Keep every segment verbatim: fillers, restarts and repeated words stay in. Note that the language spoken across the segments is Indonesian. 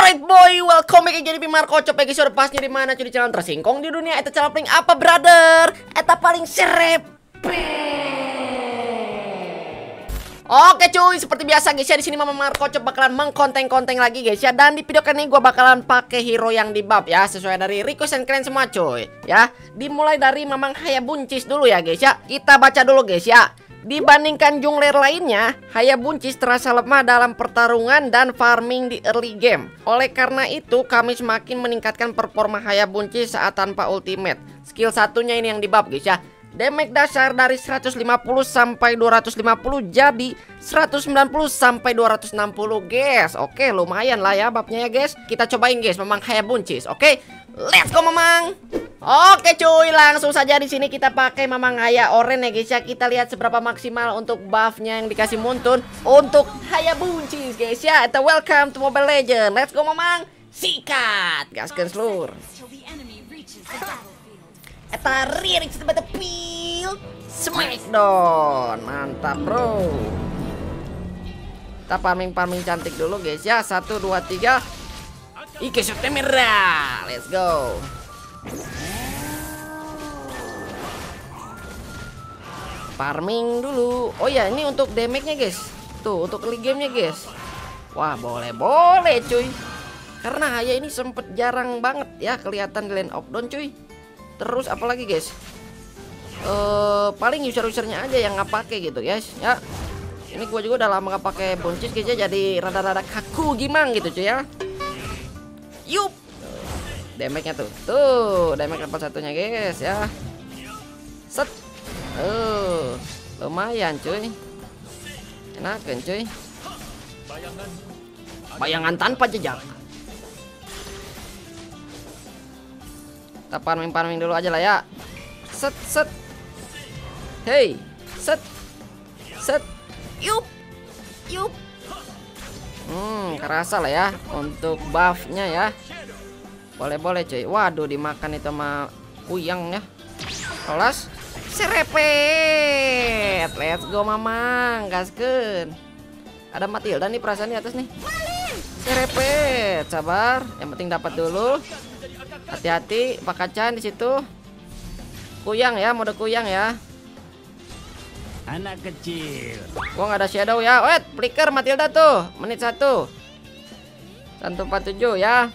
Alright boy, welcome back jadi Bimar Kocok lagi sudah pasnya di mana cuy di channel tersingkong di dunia. Eta channel paling apa brother? Eta paling serep. Oke cuy, seperti biasa guys ya, di sini Mama Mar Kocok bakalan mengkonten-konten lagi guys ya. Dan di video kali ini gue bakalan pakai hero yang di buff ya, sesuai dari request kalian semua cuy ya. Dimulai dari Mamang Hayabuncis dulu ya guys ya. Kita baca dulu guys ya. Dibandingkan jungler lainnya, Hayabuncis terasa lemah dalam pertarungan dan farming di early game. Oleh karena itu, kami semakin meningkatkan performa Hayabuncis saat tanpa ultimate. Skill satunya ini yang di buff guys ya. Damage dasar dari seratus lima puluh sampai dua ratus lima puluh jadi seratus sembilan puluh sampai dua ratus enam puluh guys. Oke, lumayan lah ya buffnya ya guys. Kita cobain guys Mamang Hayabuncis. Oke, let's go Mamang. Oke cuy, langsung saja di sini kita pakai Mamang Haya Orange ya guys ya. Kita lihat seberapa maksimal untuk buffnya yang dikasih Muntun untuk Hayabuncis guys ya. Eta welcome to Mobile Legends. Let's go Mamang. Sikat, gaskeun seluruh. Eta ririk sebete pil smackdown. Mantap bro. Kita farming-farming cantik dulu guys ya. Satu, dua, tiga. Ike Septemera. Let's go. Farming dulu. Oh ya, ini untuk damage-nya guys. Tuh, untuk early game-nya guys. Wah, boleh-boleh cuy. Karena Haya ini sempet jarang banget ya kelihatan di lane of down cuy. Terus apalagi guys? Uh, paling user-usernya aja yang nggak pakai gitu guys ya. Ini gua juga udah lama nggak pakai buncis guys ya, jadi rada-rada kaku gimana gitu cuy ya. Yup. Damage-nya tuh. Tuh, damage level satunya guys ya. Set. Uh, lumayan cuy. Enakan cuy. Bayangan tanpa jejak. Kita farming-farming dulu aja lah ya. Set set. Hey, set. Set. Yup. Yup. Hmm, kerasa lah ya untuk buffnya ya. Boleh-boleh cuy. Waduh, dimakan itu sama Uyang ya. Kelas serepet. Let's go Mamang, gaskeun. Ada Matilda nih perasaan di atas nih. Serepet, sabar. Yang penting dapat dulu. Hati-hati, Pak Kacan di situ. Kuyang ya, mode kuyang ya. Anak kecil. Gua nggak ada shadow ya. Wait, flicker Matilda tuh. Menit satu. satu empat tujuh ya.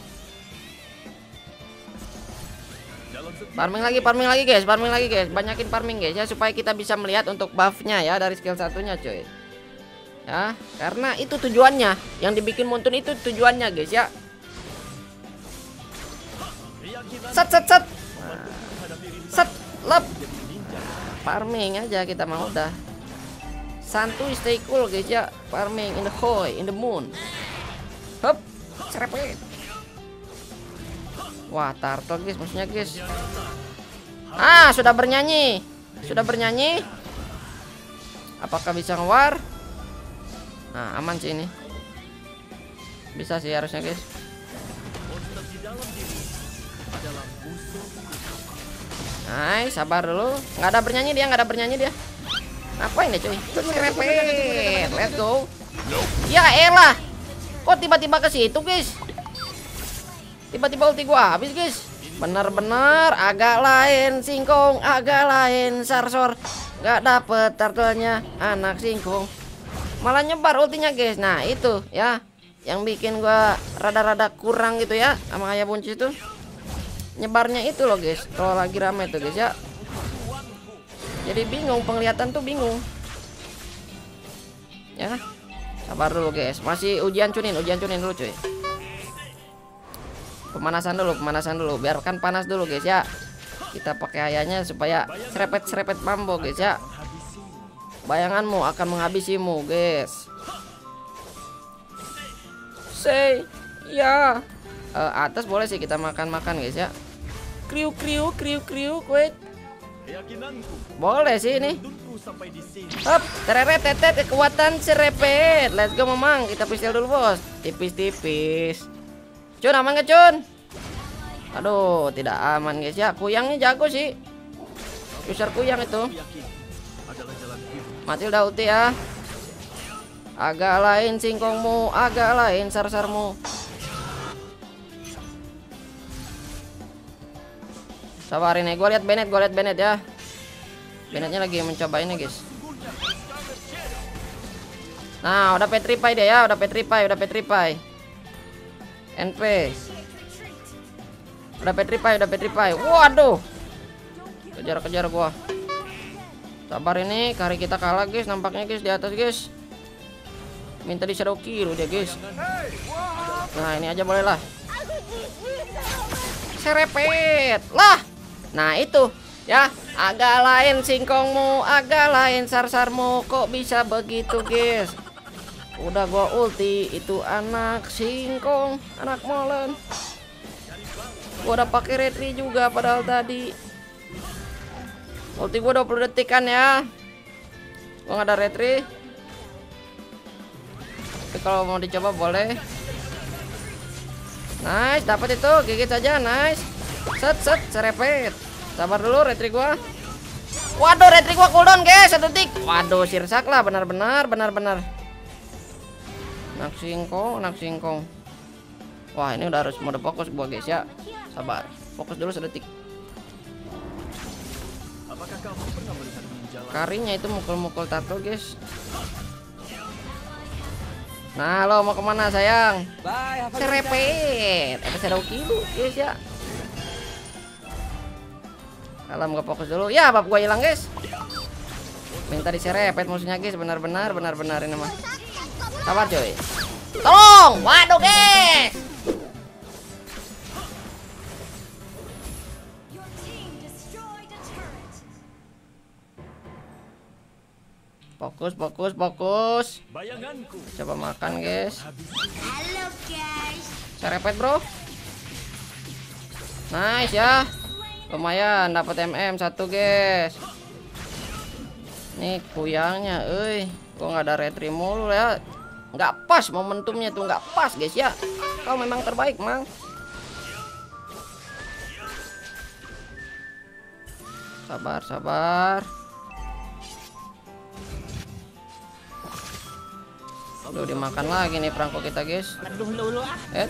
Farming lagi, farming lagi guys, farming lagi guys. Banyakin farming guys ya, supaya kita bisa melihat untuk buffnya ya dari skill satunya cuy. Ya, karena itu tujuannya. Yang dibikin Muntun itu tujuannya guys ya. Set set set. Nah, set lep. Farming aja kita mau udah. Santuy stay cool guys ya. Farming in the hole, in the moon. Hup, serepet. Wah, turtle guys maksudnya guys. Ah, sudah bernyanyi. Sudah bernyanyi. Apakah bisa ngewar? Nah, aman sih ini. Bisa sih harusnya guys. Nice, sabar dulu. Nggak ada bernyanyi dia, nggak ada bernyanyi dia. Ngapain ya cuy? Serepet. Let's go. Ya elah. Kok tiba-tiba ke situ guys? Tiba-tiba ulti gua habis guys. Bener-bener agak lain singkong, agak lain sarsor. Gak dapet turtle-nya anak singkong. Malah nyebar ultinya guys. Nah itu ya yang bikin gua rada-rada kurang gitu ya sama Hayabuncis itu. Nyebarnya itu loh guys. Kalau lagi rame tuh guys ya. Jadi bingung, penglihatan tuh bingung. Ya. Sabar dulu guys. Masih ujian cunin, ujian cunin dulu cuy. Pemanasan dulu, pemanasan dulu. Biarkan panas dulu guys ya. Kita pakai Hayanya supaya serepet-serepet mambo guys ya. Bayanganmu akan menghabisimu guys. Say ya. Uh, atas boleh sih kita makan-makan guys ya. Kriuk kriuk kriuk kriuk wait. Boleh sih ini. Hop, tereret tetet kekuatan serepet. Let's go Mamang. Kita pistol dulu bos. Tipis-tipis. Cun aman gak Cun? Aduh, tidak aman guys ya. Kuyangnya jago sih. User kuyang itu. Matilda ulti ya. Agak lain singkongmu, agak lain sar-sarmu. Sabar ini, gue lihat Bennett, gue lihat Bennett ya. Bennettnya lagi mencoba ini guys. Nah, udah petrify dia ya, udah petrify, udah petrify. N P. Udah petrify, udah petrify. Waduh. Kejar-kejar gua. Sabar ini, kari kita kalah guys, nampaknya guys di atas guys. Minta di shadow kill dia guys. Nah, ini aja boleh lah. Serepet. Lah. Nah, itu ya, agak lain singkongmu, agak lain sarsarmu, kok bisa begitu guys? Udah gua ulti, itu anak singkong, anak molen. Gua udah pakai retri juga padahal tadi. Ulti gua dua puluh detik kan ya. Gua nggak ada retri. Tapi kalau mau dicoba boleh. Nice, dapat itu, gigit saja, nice. Set set, serepet. Sabar dulu retri gua. Waduh, retri gua cooldown guys, satu detik. Waduh, sirsak lah, benar-benar, benar-benar. Nak singkong, nak singkong. Wah, ini udah harus mode fokus gua guys ya. Sabar, fokus dulu sedetik. Karinya itu mukul-mukul turtle guys. Nah, lo mau kemana sayang? Serepet. Ada shadow kill guys ya. Alam gak fokus dulu. Ya, bab gua hilang, guys. Minta diserepet musuhnya, guys. Benar-benar, benar-benar ini mah. Sabar, coy. Tolong! Waduh, guys. Fokus, fokus, fokus. Coba makan, guys. Halo, guys. Serepet, bro. Nice ya. Lumayan dapat M M satu guys. Nih kuyangnya, euy. Gua nggak ada retri mulu ya. Nggak pas momentumnya tuh, nggak pas guys ya. Kau memang terbaik, Mang. Sabar, sabar. Aduh, dimakan lagi nih perangko kita, guys. Aduh, lu lu ah. Eh.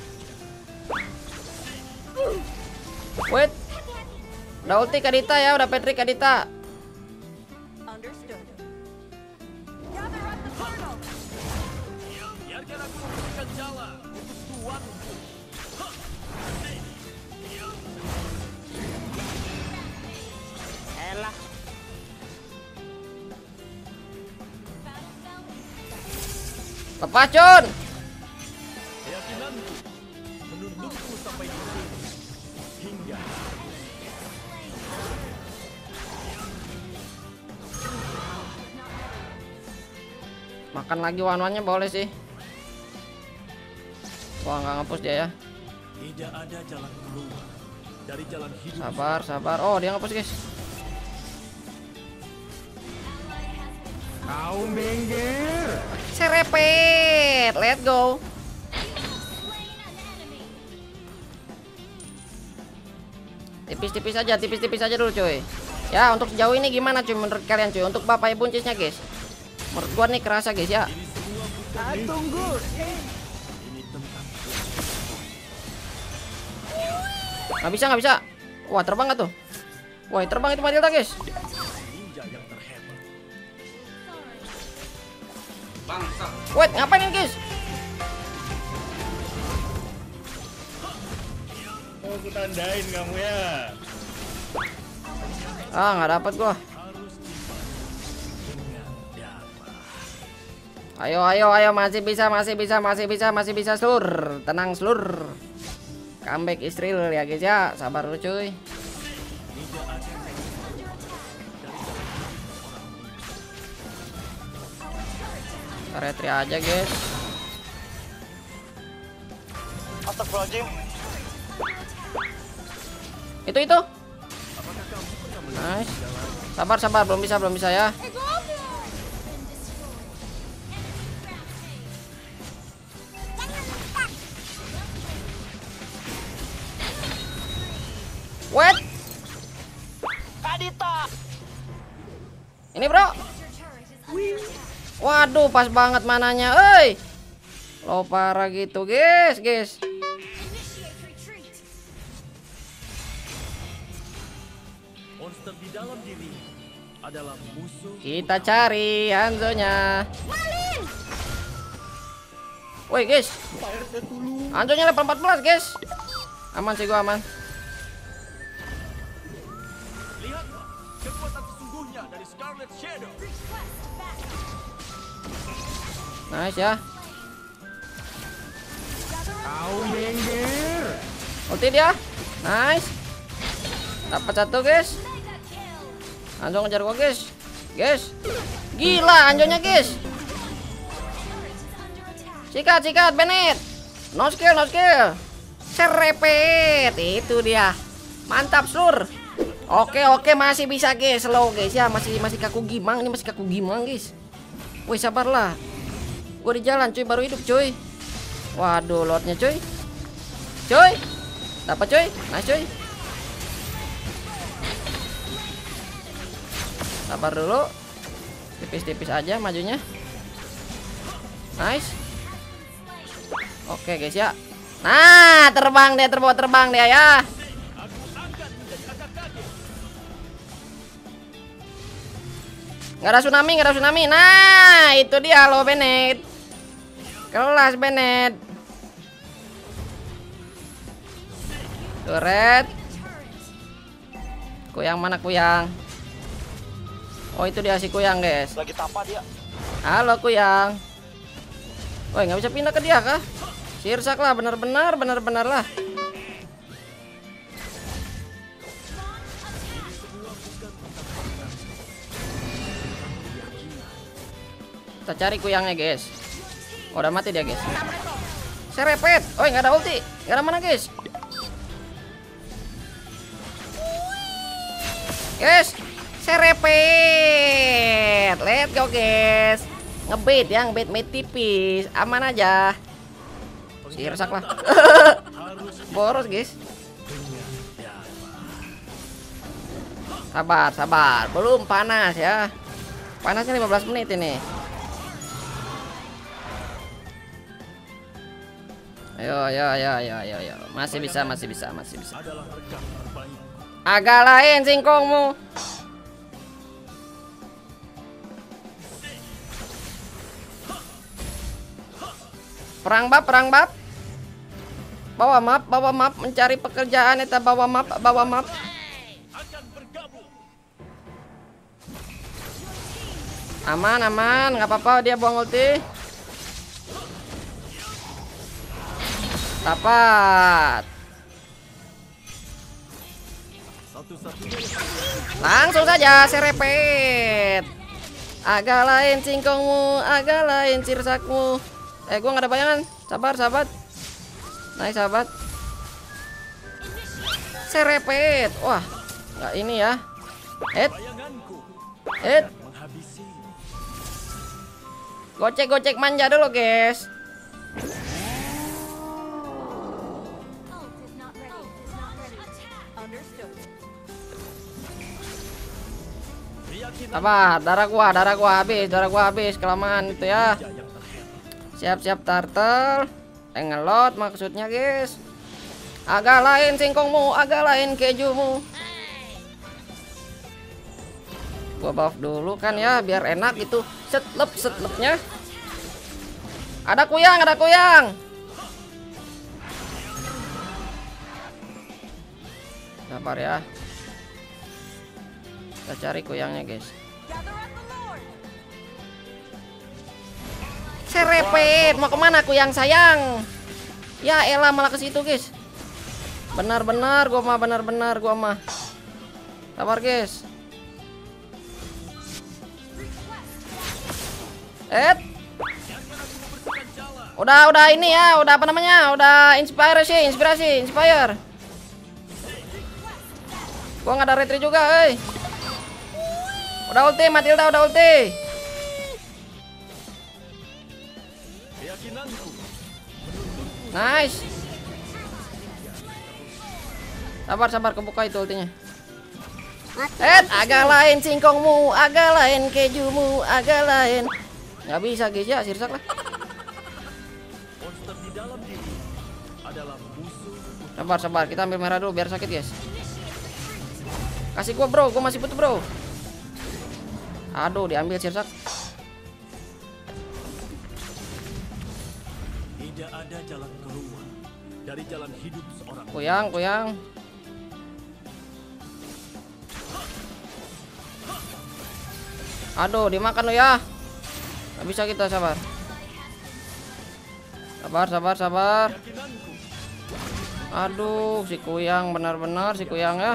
Wait. Udah ulti Kadita ya, udah Patrick Kadita. Elah. Lepas, Cun. Makan lagi wan-wannya boleh sih. Wah, nggak ngapus dia ya. Tidak ada jalan keluar dari jalan hidup. Sabar, sabar. Oh, dia ngapus, guys. Kau bengger. Serepet. Let's go. Tipis-tipis aja, tipis-tipis aja dulu, cuy. Ya, untuk sejauh ini gimana, cuy, menurut kalian, cuy? Untuk Bapak Ibu buncisnya, guys. Menurut gua nih kerasa, guys ya. Ah, tunggu. Nggak bisa, nggak bisa. Wah, terbang nggak tuh? Wah, terbang itu Matilda, guys. Ninja yang terhebat. Bangsa. Wait, ngapain ini, guys? Mau ku tandain kamu ya. Ah, nggak dapat gua. Ayo, ayo, ayo, masih bisa, masih bisa, masih bisa, masih bisa, Slur. Tenang, Slur. Comeback Israel ya, guys ya. Sabar lu, cuy. Retri aja, guys. Astagfirullahaladzim. Itu, itu. Nice. Sabar, sabar, belum bisa, belum bisa ya. Wait. Kadita. Ini, bro. Waduh, pas banget mananya, euy. Lo parah gitu, guys, guys. Monster di dalam diri adalah musuh. Kita cari Hanzo-nya. Woi guys, Hanzo-nya level empat belas guys. Aman sih gua, aman. Lihatlah kekuatan sesungguhnya dari Scarlet Shadow. Nice ya. Ulti dia. Nice. Dapat satu guys. Hanzo ngejar gua guys. Guys. Gila Hanzo-nya guys. Sikat sikat Bennett. No skill no skill. Serepet. Itu dia. Mantap sur. Oke oke masih bisa guys. Slow guys ya. Masih masih kaku gimang. Ini masih kaku gimang guys. Woi sabarlah. Gue di jalan cuy, baru hidup cuy. Waduh lordnya cuy. Cuy. Dapat cuy. Nice cuy. Sabar dulu. Tipis-tipis aja majunya. Nice. Oke guys ya. Nah, terbang dia, terbawa terbang dia ya. Nggak ada tsunami, nggak ada tsunami. Nah, itu dia lo Bennett. Kelas Bennett. Turret. Kuyang mana Kuyang? Oh itu dia si Kuyang guys. Lagi tapa dia. Halo Kuyang. Woi nggak bisa pindah ke dia kah? Sirsak lah benar-benar benar-benar lah. Kita cari Kuyangnya guys. Oh, udah mati dia guys. Serepet. Oh nggak ada ulti. Nggak ada mana guys. Guys. Serepet. Let's go guys. Ngebait ya, ngebait mate tipis. Aman aja. Sirsak lah. Boros guys. Sabar, sabar. Belum panas ya. Panasnya lima belas menit ini. Ayo, ayo, ayo, ayo, ayo, ayo. Masih bisa, masih bisa, masih bisa. Agak lain singkongmu. Perang bab, perang bab. Bawa map, bawa map, mencari pekerjaan eta bawa map, bawa map. Aman, aman, nggak apa-apa dia buang ulti. Dapat. Langsung saja serepet. Agak lain singkongmu, agak lain sirsakmu. Eh gua nggak ada bayangan. Sabar sahabat. Naik sahabat. Serepet. Wah nggak ini ya. Et Et Gocek-gocek manja dulu guys. Apa? Darah gua, darah gua habis, darah gua habis kelamaan itu ya. Siap-siap turtle. Engelot maksudnya guys. Agak lain singkongmu, agak lain kejumu. Gua buff dulu kan ya biar enak gitu. Setlep setlepnya. Ada Kuyang, ada Kuyang. Sabar ya. Kita cari Kuyangnya guys. Serepet, mau kemana Kuyang sayang? Ya elah malah ke situ guys. Benar-benar gua mah, benar-benar gua mah. Sabar guys. Eh, udah udah ini ya, udah apa namanya, udah inspirasi, inspirasi, inspire. Gua nggak ada retri juga, eh. Udah ulti, Matilda udah ulti. Nice. Sabar sabar kebuka itu ultinya. Eh, agak lain singkongmu, agak lain kejumu, agak lain. Nggak bisa guys ya, sirsak lah. Monster di dalam diri adalah musuh. Sabar sabar, kita ambil merah dulu biar sakit guys. Kasih gua bro, gua masih butuh bro. Aduh, diambil Sirsak. Tidak ada jalan keluar dari jalan hidup seorang. Kuyang, kuyang. Aduh, dimakan lo ya. Gak bisa kita, sabar. Sabar, sabar, sabar. Aduh, si kuyang benar-benar si kuyang ya.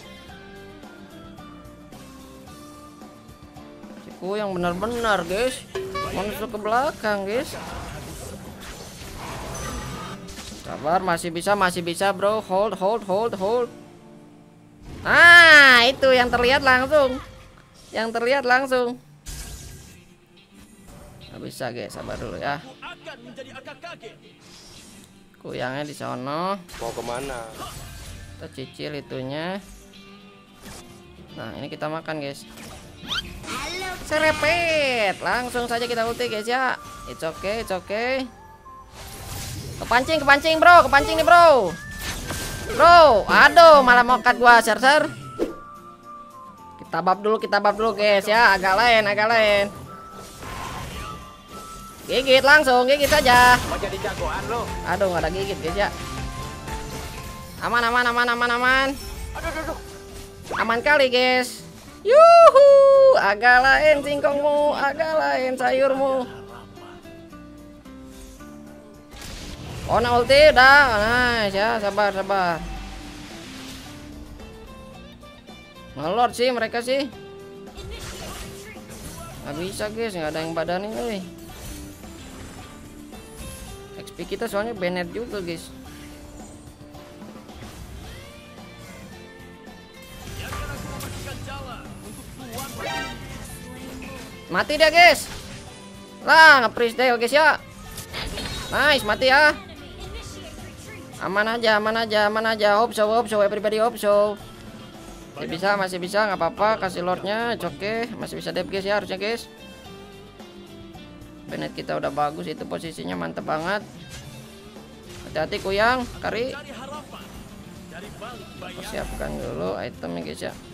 Si kuyang benar-benar, guys. Masuk ke belakang, guys. Sabar, masih bisa, masih bisa, bro. Hold, hold, hold, hold. Ah, itu yang terlihat langsung. Yang terlihat langsung. Gak bisa, guys. Sabar dulu ya. Akan menjadi akak kaki. Kuyangnya di sono. Mau kemana? Kita cicil itunya. Nah, ini kita makan, guys. Serepet. Langsung saja kita ulti, guys ya. It's okay, it's okay. Kepancing, kepancing, bro. Kepancing nih, bro. Bro, aduh, malah mokat gua, ser-ser. Kita bab dulu, kita bab dulu, guys ya. Agak lain, agak lain. Gigit langsung, gigit saja. Mau jadi jagoan lo? Aduh, nggak ada gigit, guys ya. Aman, aman, aman, aman, aman. Aduh, aduh, aduh. Aman kali, guys. Yuhu, agak lain singkongmu, agak lain sayurmu. Oh, nah ulti udah. Nice ya, sabar, sabar. Ngelord sih mereka sih. Nggak bisa, guys, nggak ada yang badanin, eh. X P kita soalnya banned juga, guys. Mati dia, guys. Lah, nge-freeze deh, guys ya. Nice, mati ya. Aman aja, aman aja, aman aja. Hope so, hope so, everybody hope so. Masih bisa, masih bisa, nggak apa-apa. Kasih lordnya, oke, okay. Masih bisa dep, guys ya, harusnya, guys. Bennett kita udah bagus, itu posisinya mantep banget. Hati-hati kuyang, kari. Persiapkan dulu itemnya, guys ya.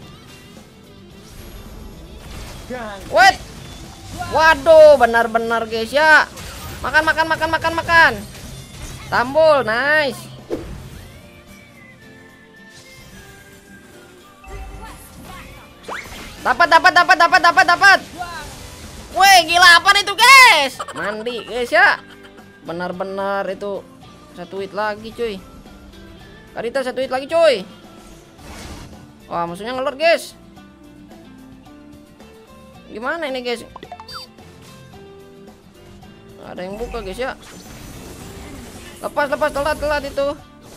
Wait. Waduh, benar-benar, guys ya. Makan, makan, makan, makan, makan. Tambul, nice. Dapat, dapat, dapat, dapat, dapat, dapat. Wih, gila apa itu, guys? Mandi, guys ya. Benar-benar itu satu hit lagi, cuy. Karita satu hit lagi, cuy. Wah, musuhnya ngelor, guys. Gimana ini, guys? Ada yang buka, guys ya. Lepas, lepas, telat, telat itu.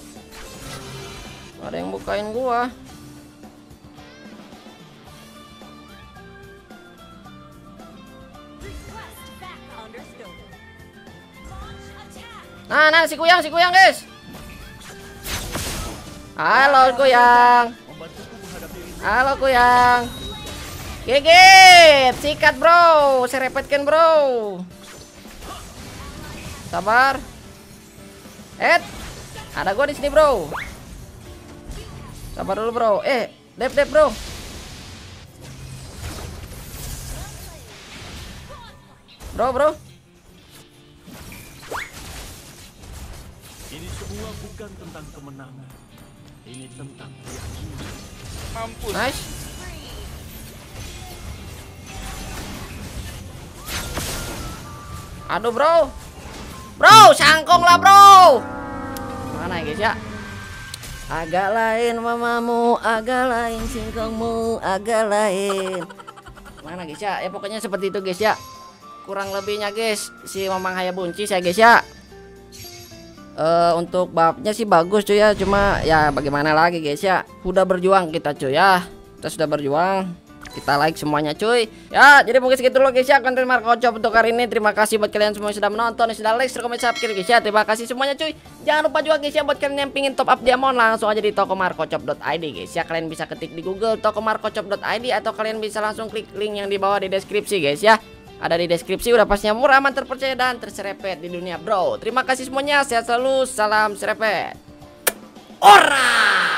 Ada yang bukain gua. Nah, nah, si kuyang, si kuyang, guys. Halo, kuyang. Halo, kuyang. Gigit, sikat, bro. Serepetkan, bro. Sabar. Eh, ada gua di sini, bro. Sabar dulu, bro. Eh, dep, dep, bro. Bro, bro. Ini semua bukan tentang kemenangan. Ini tentang keyakinan. Mampus. Nice. Aduh, bro. Bro, sangkong lah, bro. Mana ya, guys ya? Agak lain mamamu, agak lain singkongmu, agak lain. Mana, guys ya? Ya pokoknya seperti itu, guys ya. Kurang lebihnya, guys, si Mamang Hayabuncis ya, guys ya. Uh, untuk babnya sih bagus, cuy ya. Cuma ya bagaimana lagi, guys ya. Udah berjuang kita, cuy ya. Kita sudah berjuang. Kita like semuanya, cuy. Ya, jadi mungkin segitu dulu, guys ya, konten Marco Chop untuk hari ini. Terima kasih buat kalian semua yang sudah menonton, yang sudah like, share, komen, subscribe, guys ya. Terima kasih semuanya, cuy. Jangan lupa juga, guys ya, buat kalian yang pingin top up diamond, langsung aja di toko marco chop dot i d, guys ya. Kalian bisa ketik di Google toko marco chop dot i d atau kalian bisa langsung klik link yang di bawah di deskripsi, guys ya. Ada di deskripsi, udah pastinya murah, aman, terpercaya, dan terserepet di dunia, bro. Terima kasih semuanya, sehat selalu, salam serepet. Ora!